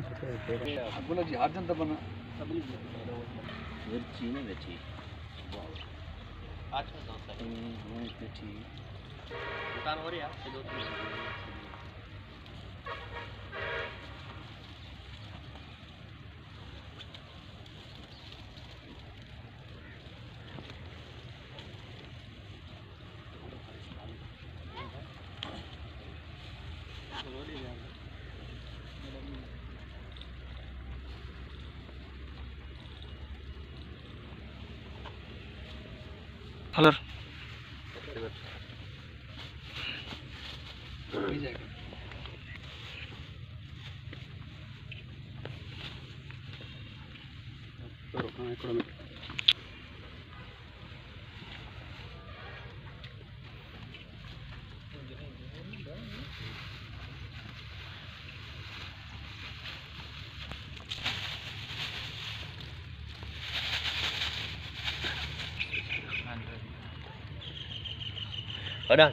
बोलाची urgent पण मिर्ची नहीं बेची आज में बेची दुकान हो रही है आपके 2-3 कलर Ở đâu?